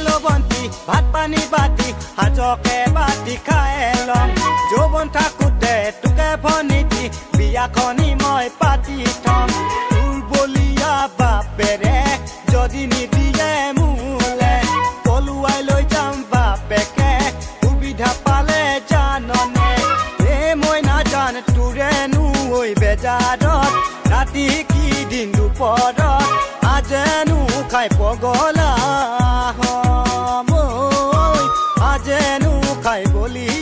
বন্তি ভাত পানী বাতি হাজকে বাতি খাই লম যৌবন থাকোতে তোকে ভনিতি বিয়াখনি মই পাতি থম তোৰ বলিয়া বাপেৰে যদি নিদিয়ে মোলে পলুৱাই লৈ যাম বাপেকে সুবিধা পালে জাননে মই নাজান তোৰেনো হৈ বেজাৰত ৰাতি কি দিন দুপৰত আজেনো খাই পগলা আজেনো খাই বলি